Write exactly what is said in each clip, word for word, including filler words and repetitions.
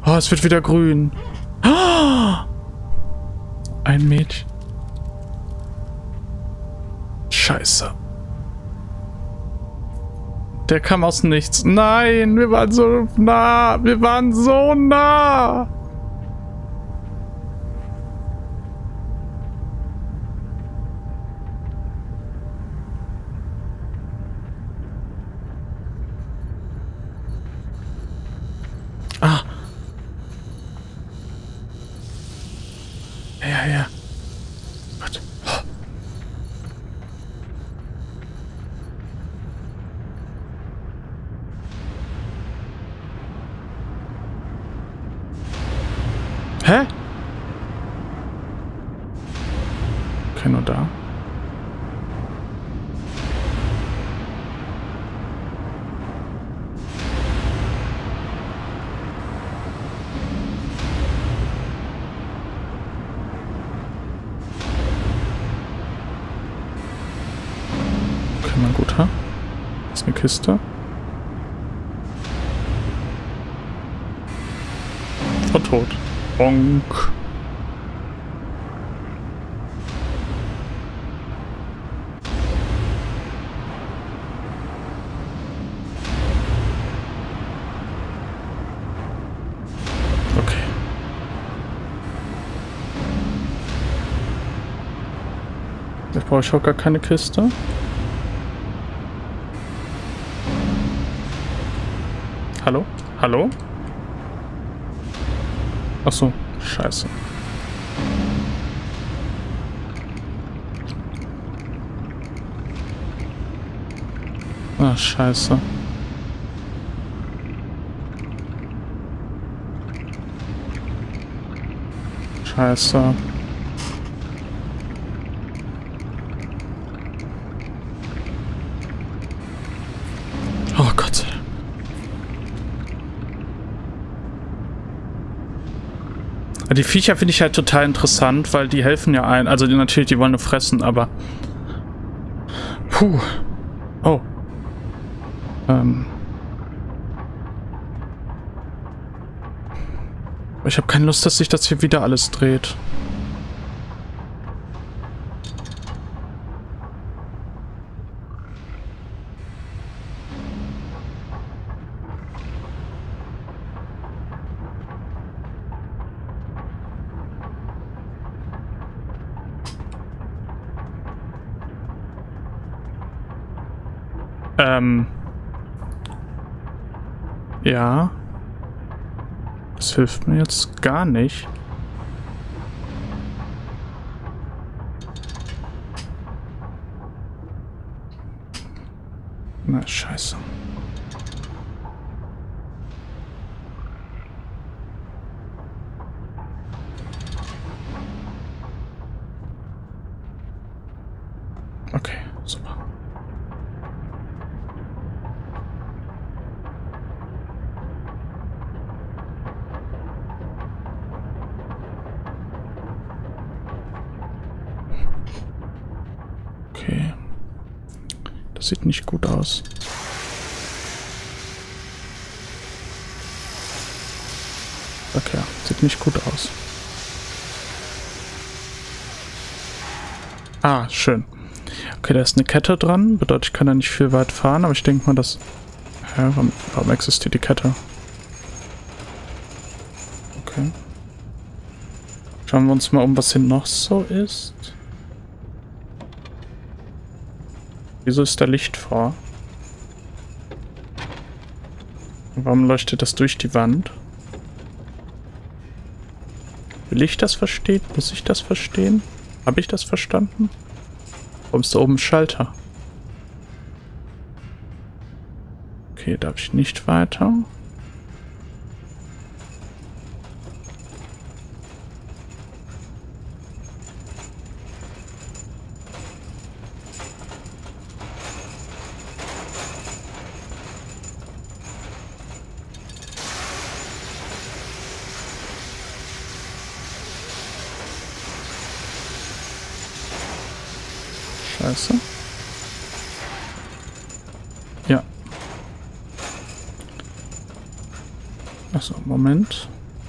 Oh, es wird wieder grün. Oh! Ein Mädchen. Scheiße. Der kam aus nichts. Nein, wir waren so nah. Wir waren so nah. Ah. Ja, ja. Gott. Oh. Hä? Okay, nur da. Okay, mein Guter. Das ist eine Kiste. Und tot. Bonk. Okay. Jetzt brauche ich auch gar keine Kiste. Hallo? Hallo? Ach so, scheiße. Ah, scheiße. Scheiße. Oh Gott sei Dank. Die Viecher finde ich halt total interessant, weil die helfen ja ein. Also die, natürlich, die wollen nur fressen, aber... Puh. Oh. Ähm. Ich habe keine Lust, dass sich das hier wieder alles dreht. Ähm. Ja. Das hilft mir jetzt gar nicht. Na, scheiße. Okay, super. Okay. Das sieht nicht gut aus. Okay, sieht nicht gut aus. Ah, schön. Okay, da ist eine Kette dran. Bedeutet, ich kann da nicht viel weit fahren, aber ich denke mal, dass... Hä, warum, warum existiert die Kette? Okay. Schauen wir uns mal um, was hier noch so ist. Wieso ist da Licht vor? Warum leuchtet das durch die Wand? Will ich das verstehen? Muss ich das verstehen? Habe ich das verstanden? Warum ist da oben ein Schalter? Okay, darf ich nicht weiter. Scheiße. Ja. Achso, Moment.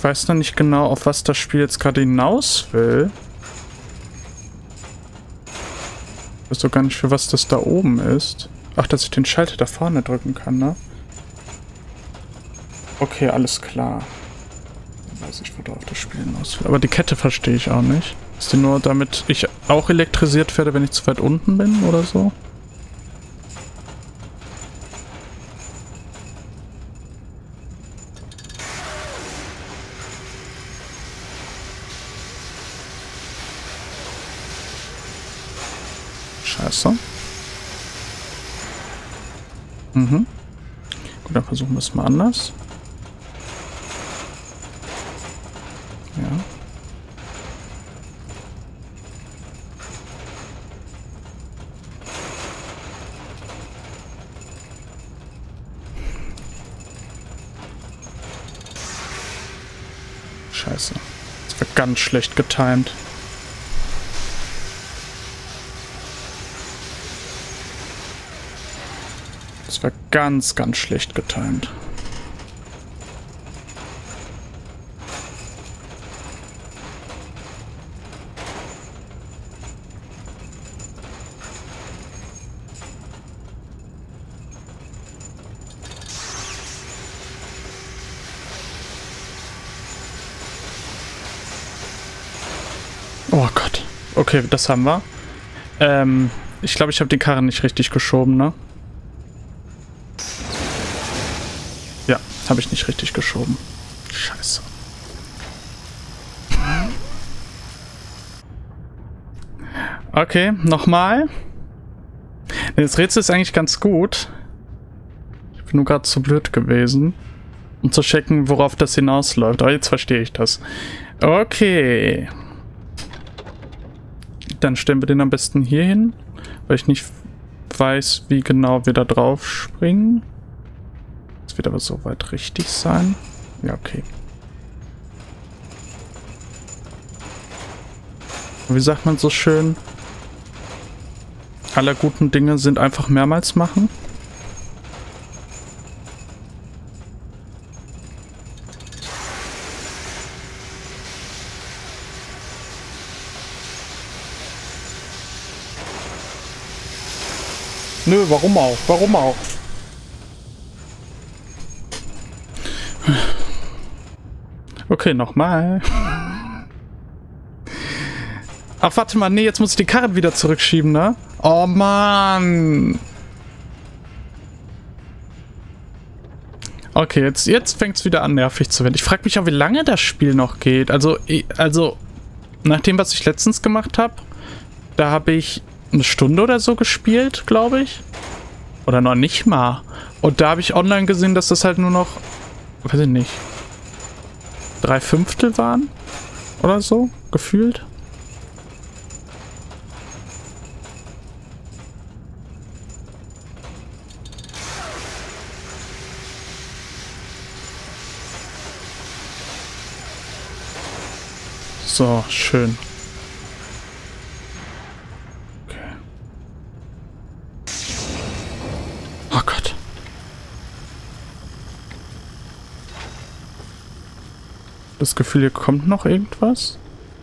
Ich weiß noch nicht genau, auf was das Spiel jetzt gerade hinaus will. Ich weiß doch gar nicht, für was das da oben ist. Ach, dass ich den Schalter da vorne drücken kann, ne? Okay, alles klar. Dann weiß ich, worauf das Spiel hinaus will. Aber die Kette verstehe ich auch nicht. Ist die nur, damit ich auch elektrisiert werde, wenn ich zu weit unten bin oder so? Scheiße. Mhm. Gut, dann versuchen wir es mal anders. Ja. Scheiße. Das war ganz schlecht getimed. Das war ganz, ganz schlecht getimed. Oh Gott. Okay, das haben wir. Ähm, ich glaube, ich habe die Karren nicht richtig geschoben, ne? Ja, habe ich nicht richtig geschoben. Scheiße. Okay, nochmal. Das Rätsel ist eigentlich ganz gut. Ich bin nur gerade zu blöd gewesen, um zu checken, worauf das hinausläuft. Aber jetzt verstehe ich das. Okay. Dann stellen wir den am besten hier hin, weil ich nicht weiß, wie genau wir da drauf springen. Das wird aber soweit richtig sein. Ja, okay. Wie sagt man so schön? Alle guten Dinge sind einfach mehrmals machen. Nö, warum auch? Warum auch? Okay, nochmal. Ach, warte mal, nee, jetzt muss ich die Karre wieder zurückschieben, ne? Oh, Mann. Okay, jetzt, jetzt fängt es wieder an, nervig zu werden. Ich frage mich auch, wie lange das Spiel noch geht. Also, also nach dem, was ich letztens gemacht habe, da habe ich eine Stunde oder so gespielt, glaube ich. Oder noch nicht mal. Und da habe ich online gesehen, dass das halt nur noch, weiß ich nicht, drei Fünftel waren oder so, gefühlt. So, schön. Okay. Oh Gott. Das Gefühl, hier kommt noch irgendwas.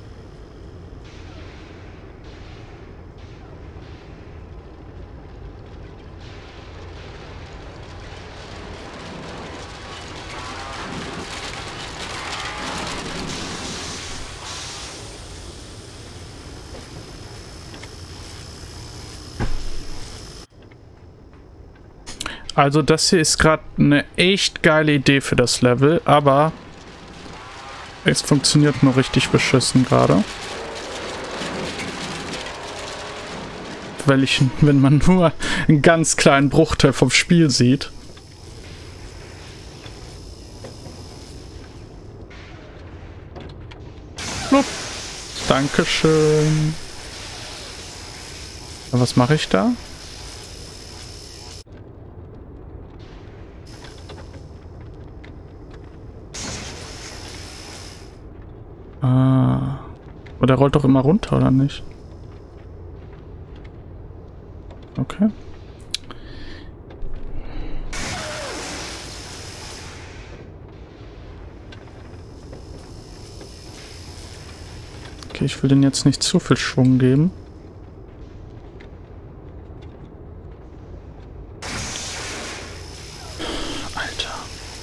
Also das hier ist gerade eine echt geile Idee für das Level, aber es funktioniert nur richtig beschissen gerade. Weil ich, wenn man nur einen ganz kleinen Bruchteil vom Spiel sieht. Blub. Dankeschön. Was mache ich da? Ah. Aber der rollt doch immer runter, oder nicht? Okay. Okay, ich will den jetzt nicht zu viel Schwung geben. Alter.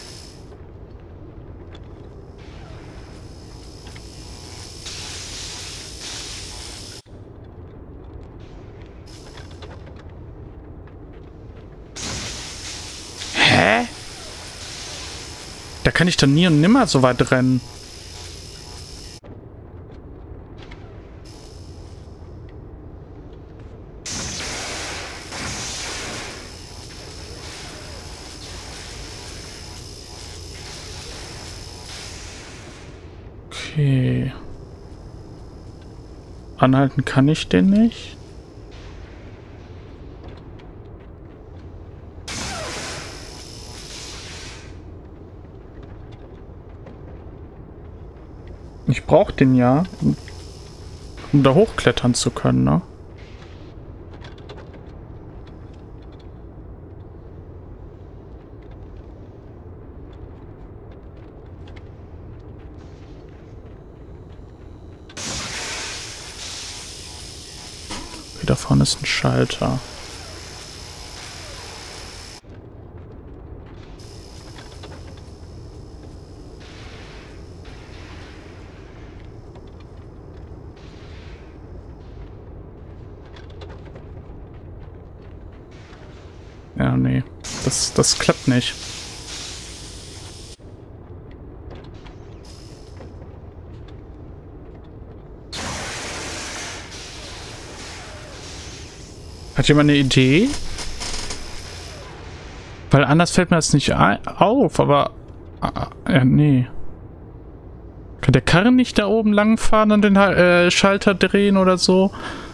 Hä? Da kann ich dann nie und nimmer so weit rennen. Okay. Anhalten kann ich den nicht. Ich brauche den ja, um da hochklettern zu können, ne? Okay, da vorne ist ein Schalter. Ja, nee. Das, das klappt nicht. Hat jemand eine Idee? Weil anders fällt mir das nicht auf, aber... Ja, nee. Kann der Karren nicht da oben langfahren und den äh, Schalter drehen oder so?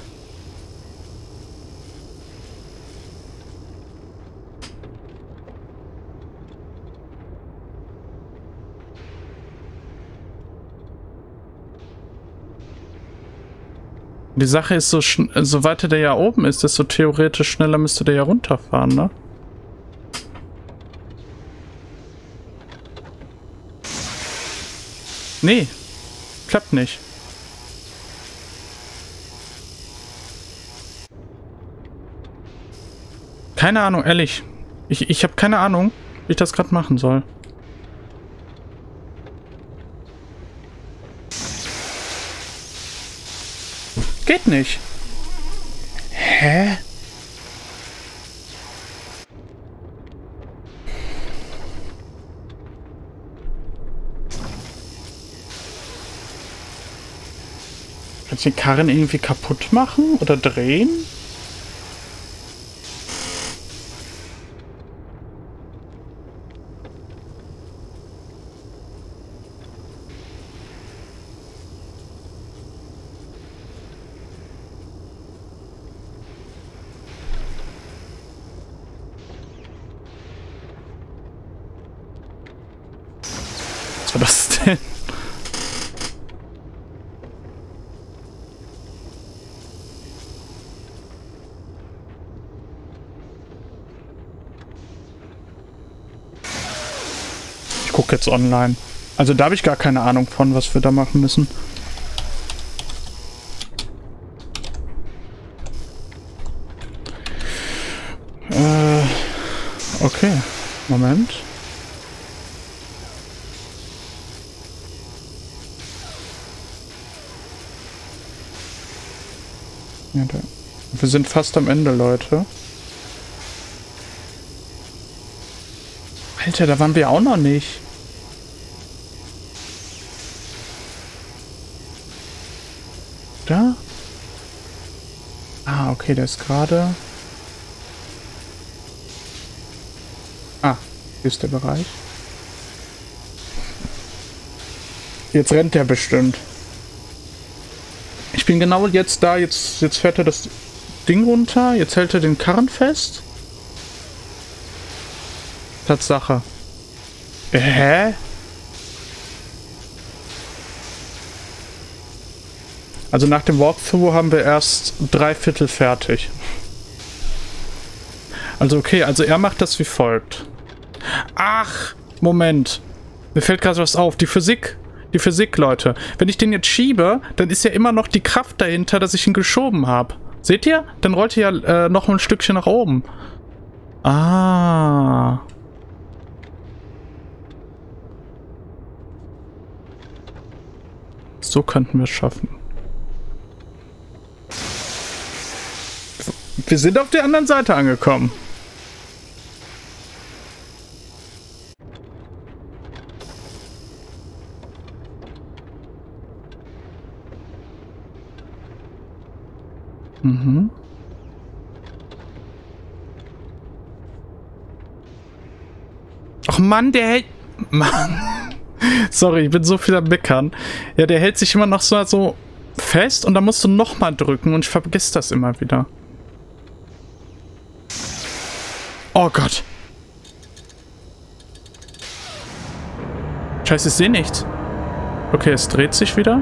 Die Sache ist, so, so weiter der ja oben ist, desto theoretisch schneller müsste der ja runterfahren, ne? Nee, klappt nicht. Keine Ahnung, ehrlich. Ich, ich habe keine Ahnung, wie ich das gerade machen soll. Geht nicht. Hä? Kannst du den Karren irgendwie kaputt machen oder drehen? Was war das denn? Ich gucke jetzt online. Also da habe ich gar keine Ahnung von, was wir da machen müssen. Äh, okay. Moment. Ja, da. Wir sind fast am Ende, Leute. Alter, da waren wir auch noch nicht. Da? Ah, okay, der ist gerade... Ah, hier ist der Bereich. Jetzt rennt der bestimmt. Ich bin genau jetzt da, jetzt, jetzt fährt er das Ding runter, jetzt hält er den Karren fest. Tatsache. Hä? Also nach dem Walkthrough haben wir erst drei Viertel fertig. Also okay, also er macht das wie folgt. Ach, Moment. Mir fällt gerade was auf. Die Physik, Die Physik, Leute. Wenn ich den jetzt schiebe, dann ist ja immer noch die Kraft dahinter, dass ich ihn geschoben habe. Seht ihr? Dann rollt er ja äh, noch ein Stückchen nach oben. Ah. So könnten wir es schaffen. Wir sind auf der anderen Seite angekommen. Mhm. Ach Mann, der hält... Mann. Sorry, ich bin so viel am Meckern. Ja, der hält sich immer noch so, so fest und dann musst du nochmal drücken und ich vergiss das immer wieder. Oh Gott. Scheiße, ich sehe nichts. Okay, es dreht sich wieder.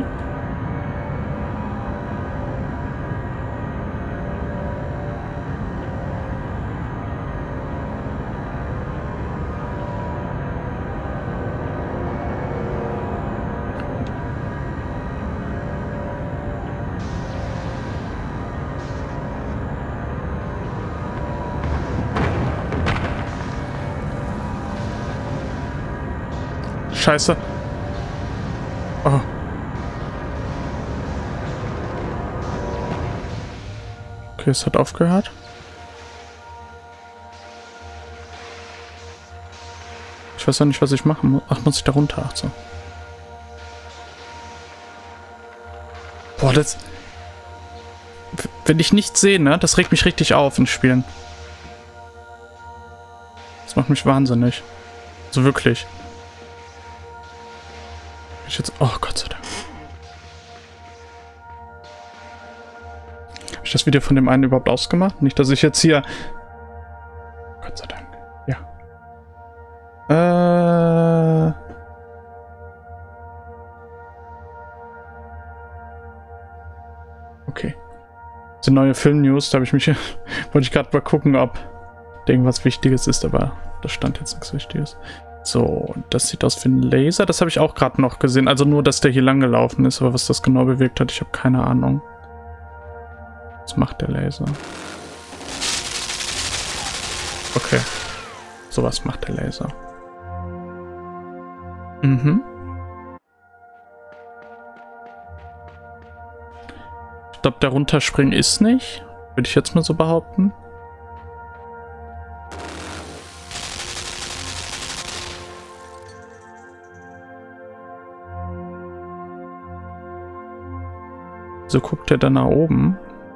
Scheiße. Oh. Okay, es hat aufgehört. Ich weiß ja nicht, was ich machen muss. Ach, muss ich da runter? Ach so. Boah, das... Wenn ich nichts sehe, ne? Das regt mich richtig auf in Spielen. Das macht mich wahnsinnig. So wirklich. Ich jetzt... Oh, Gott sei Dank. Habe ich das Video von dem einen überhaupt ausgemacht? Nicht, dass ich jetzt hier... Gott sei Dank. Ja. Äh... Okay. Das sind neue Film-News. Da habe ich mich... wollte ich gerade mal gucken, ob irgendwas Wichtiges ist, aber da stand jetzt nichts Wichtiges. So, das sieht aus wie ein Laser. Das habe ich auch gerade noch gesehen. Also nur, dass der hier lang gelaufen ist. Aber was das genau bewirkt hat, ich habe keine Ahnung. Was macht der Laser? Okay. Sowas macht der Laser. Mhm. Ich glaube, der runterspringen ist nicht. Würde ich jetzt mal so behaupten. So guckt er dann nach oben.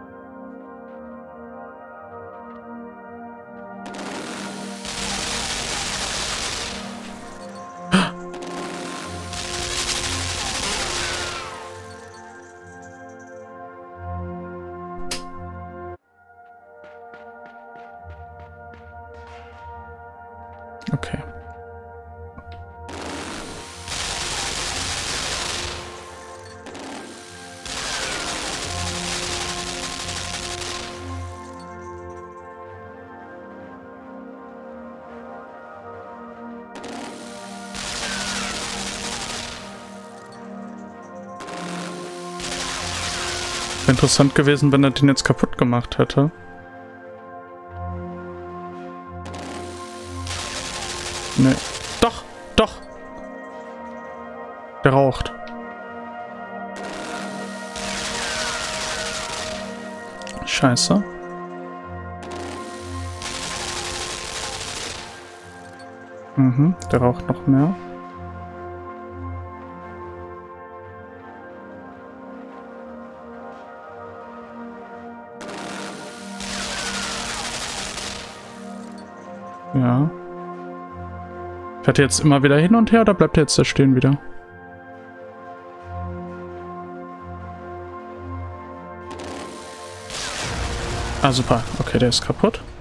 Okay. Wäre interessant gewesen, wenn er den jetzt kaputt gemacht hätte. Nee. Doch, doch. Der raucht. Scheiße. Mhm, der raucht noch mehr. Ja. Fährt er jetzt immer wieder hin und her oder bleibt er jetzt da stehen wieder? Ah, super. Okay, der ist kaputt.